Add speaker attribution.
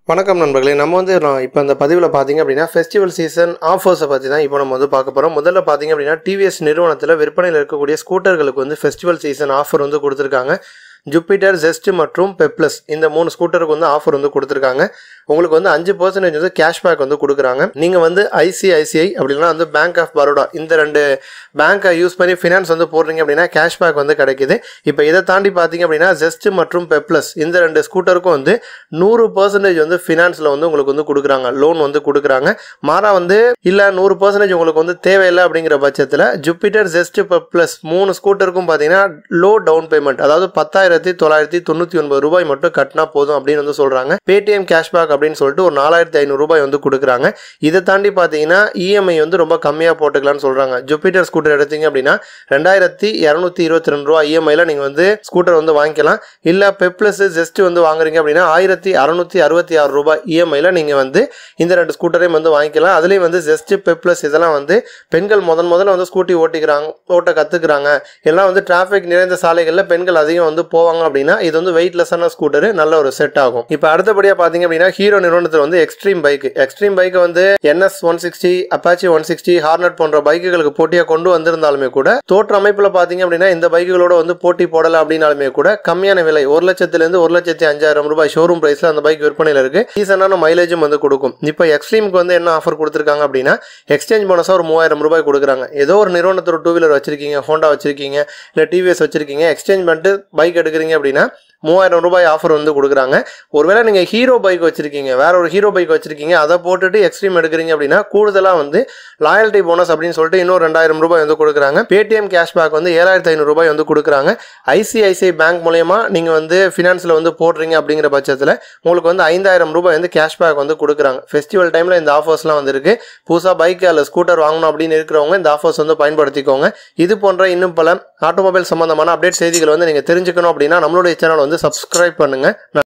Speaker 1: வணக்கம் நண்பர்களே. நம்ம வந்து இப்போ இந்த பதிவில் பார்த்தீங்க அப்படின்னா ஃபெஸ்டிவல் சீசன் ஆஃபர்ஸை பற்றி தான் இப்போ நம்ம வந்து பார்க்க போகிறோம். முதல்ல பார்த்தீங்க அப்படின்னா டிவிஎஸ் நிறுவனத்தில் விற்பனையில் இருக்கக்கூடிய ஸ்கூட்டர்களுக்கு வந்து ஃபெஸ்டிவல் சீசன் ஆஃபர் வந்து கொடுத்துருக்காங்க. ஜூபிட்டர், ஜெஸ்ட் மற்றும் பெப்ளஸ் இந்த 3 ஸ்கூட்டருக்கு வந்து ஆஃபர் வந்து கொடுத்துருக்காங்க. உங்களுக்கு வந்து 5% வந்து கேஷ்பேக் வந்து கொடுக்குறாங்க. நீங்கள் வந்து ஐசிஐசிஐ அப்படின்னா வந்து பேங்க் ஆஃப் பரோடா இந்த 2 பேங்க்கை யூஸ் பண்ணி ஃபினான்ஸ் வந்து போடுறீங்க அப்படின்னா கேஷ்பேக் வந்து கிடைக்குது. இப்போ இதை தாண்டி பார்த்தீங்க அப்படின்னா ஜெஸ்ட் மற்றும் பெப்ளஸ் இந்த 2 ஸ்கூட்டருக்கும் வந்து 100% வந்து ஃபினான்ஸில் வந்து உங்களுக்கு வந்து கொடுக்குறாங்க, லோன் வந்து கொடுக்குறாங்க. மாறா வந்து இல்லை 100% உங்களுக்கு வந்து தேவையில்லை அப்படிங்கிற பட்சத்தில் ஜூபிட்டர், ஜெஸ்ட், பெப்ளஸ் 3 ஸ்கூட்டருக்கும் பார்த்தீங்கன்னா லோ டவுன் பேமெண்ட், அதாவது 10,999 ரூபாய் மட்டும் கட்டினா போதும் அப்படின்னு வந்து சொல்கிறாங்க. பேடிஎம் கேஷ்பேக் அப்படின்னு சொல்லிட்டு ஒரு 4,500 ரூபாய் வந்து கொடுக்குறாங்க. இதை தாண்டி பார்த்தீங்கன்னா இஎம்ஐ வந்து ரொம்ப கம்மியாக போட்டுக்கலாம்னு சொல்கிறாங்க. ஜூபிட்டர் ஸ்கூட்டர் எடுத்தீங்க அப்படின்னா 2,222 ரூபா இஎம்ஐல நீங்கள் வந்து ஸ்கூட்டர் வந்து வாங்கிக்கலாம். இல்லை பெப்ளஸ், ஜெஸ்ட் வந்து வாங்குறீங்க அப்படின்னா 1,666 ரூபாய் இஎம்ஐல நீங்கள் வந்து இந்த 2 ஸ்கூட்டரையும் வந்து வாங்கிக்கலாம். அதுலேயும் வந்து ஜெஸ்ட், பெப்ளஸ் இதெல்லாம் வந்து பெண்கள் முதல்ல வந்து ஸ்கூட்டி ஓட்ட கற்றுக்குறாங்க, எல்லாம் வந்து டிராஃபிக் நிறைந்த சாலைகளில் பெண்கள் அதிகம் வந்து போவாங்க அப்படின்னா இது வந்து வெயிட்லெஸ்ஸான ஸ்கூட்டர், நல்ல ஒரு செட் ஆகும். இப்போ அடுத்தபடியாக பார்த்தீங்க அப்படின்னா ஹீரோ நிறுவனத்தில் வந்து எக்ஸ்ட்ரீம் பைக் வந்து NS 160, அப்பாச்சி 160, ஹார்னட் போன்ற பைக்குகளுக்கு போட்டியாக கொண்டு வந்திருந்தாலுமே கூட தோற்ற அமைப்பில் பார்த்தீங்க அப்படின்னா இந்த பைக்குகளோட வந்து போட்டி போடலை அப்படின்னாலுமே கூட கம்மியான விலை 1,00,000 1,05,000 ரூபாய் ஷோரூம் பிரைஸ்ல அந்த பைக் விற்பனையில் இருக்கு. சீசனான மைலேஜும் வந்து கொடுக்கும். இப்போ எக்ஸ்ட்ரீமுக்கு வந்து என்ன ஆஃபர் கொடுத்துருக்காங்க அப்படின்னா எக்ஸ்சேஞ்ச் போனஸா ஒரு 3,000 ரூபாய் கொடுக்குறாங்க. ஏதோ ஒரு நிறுவனத்தோட 2 வீலர் வச்சிருக்கீங்க, ஹோண்டா வச்சிருக்கீங்க, இல்லை டிவிஎஸ் வச்சிருக்கீங்க, எக்ஸ்சேஞ்ச் பண்ணிட்டு பைக் எடுக்கிறீங்க அப்படின்னா 3,000 ரூபாய் ஆஃபர் வந்து கொடுக்குறாங்க. ஒருவேளை நீங்கள் ஹீரோ பைக் வச்சிருக்கீங்க, வேற ஒரு ஹீரோ பைக் வச்சிருக்கீங்க, அதை போட்டுட்டு எக்ஸ்ட்ரீம் எடுக்கிறீங்க அப்படின்னா கூடுதலாக வந்து லாயல்ட்டி போனஸ் அப்படின்னு சொல்லிட்டு இன்னும் 2,000 ரூபாய் வந்து கொடுக்குறாங்க. பேடிஎம் கேஷ்பேக் வந்து 7,500 ரூபாய் வந்து கொடுக்குறாங்க. ஐசிஐசிஐ பேங்க் மூலயமா நீங்கள் வந்து ஃபினான்ஸில் வந்து போடுறீங்க அப்படிங்கிற பட்சத்தில் உங்களுக்கு வந்து 5,000 ரூபாய் வந்து கேஷ்பேக் வந்து கொடுக்குறாங்க. ஃபெஸ்டிவல் டைமில் இந்த ஆஃபர்ஸ்லாம் வந்து இருக்கு. புதுசாக பைக் அல்ல ஸ்கூட்டர் வாங்கணும் அப்படின்னு இருக்கிறவங்க இந்த ஆஃபர்ஸ் வந்து பயன்படுத்திக்கோங்க. இது போன்ற இன்னும் பல ஆட்டோமொபைல் சம்பந்தமான அப்டேட் செய்திகள் வந்து நீங்கள் தெரிஞ்சுக்கணும் அப்படின்னா நம்மளுடைய சேனல் வந்து சப்ஸ்கிரைப் பண்ணுங்க.